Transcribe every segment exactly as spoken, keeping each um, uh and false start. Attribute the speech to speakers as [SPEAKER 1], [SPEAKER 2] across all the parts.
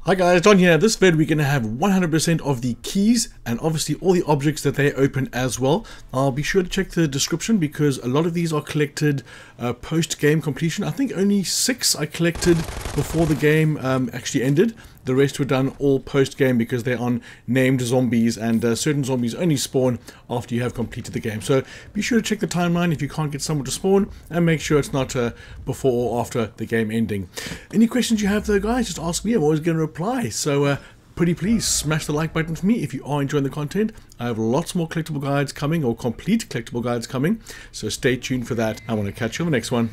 [SPEAKER 1] Hi guys, John here. This vid we're going to have one hundred percent of the keys and obviously all the objects that they open as well. I'll be sure to check the description because a lot of these are collected uh, post game completion. I think only six I collected before the game um, actually ended. The rest were done all post game because they're on named zombies, and uh, certain zombies only spawn after you have completed the game. So be sure to check the timeline if you can't get someone to spawn, and make sure it's not uh, before or after the game ending. Any questions you have though guys, just ask me. I'm always going to reply. So uh, pretty please smash the like button for me if you are enjoying the content. I have lots more collectible guides coming, or complete collectible guides coming, so stay tuned for that. I want to catch you on the next one.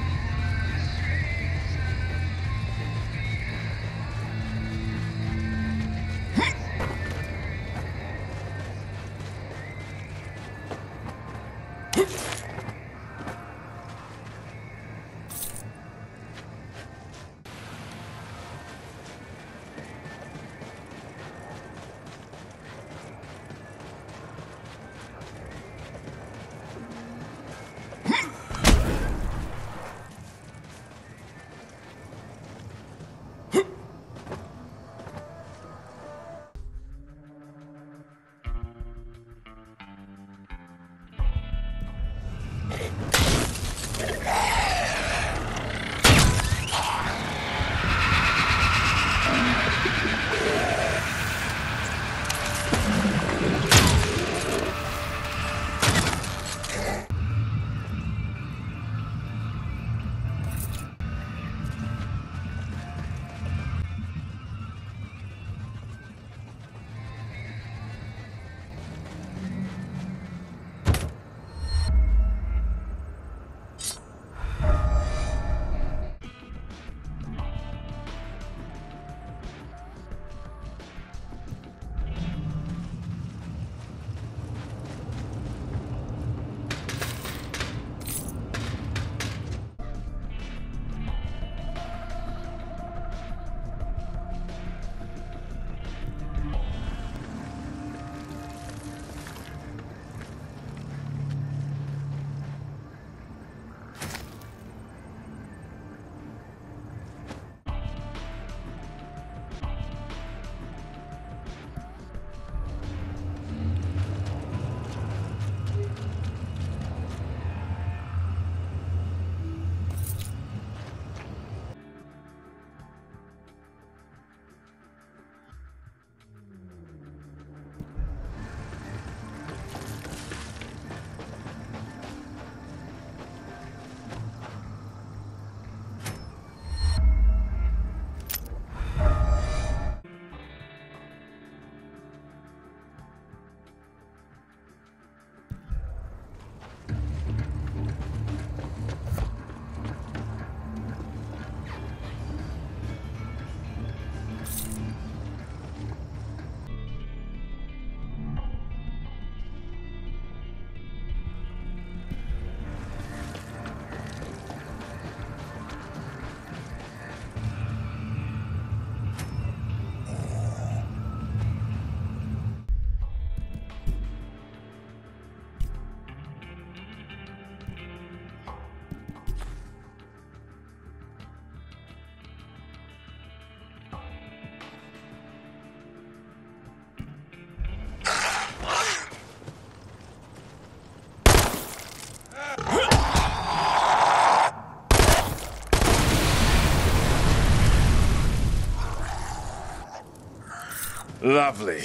[SPEAKER 2] Lovely.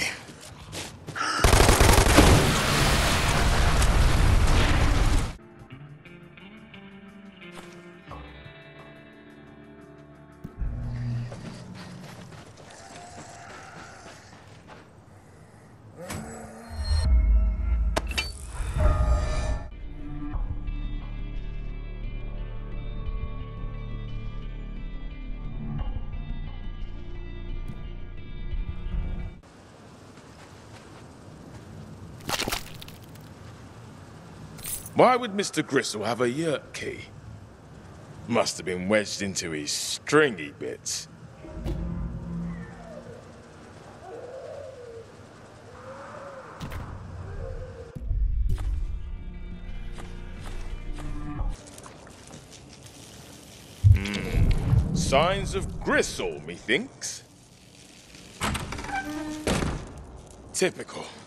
[SPEAKER 2] Why would Mister Gristle have a yurt key? Must have been wedged into his stringy bits. Hmm. Signs of Gristle, methinks. Typical.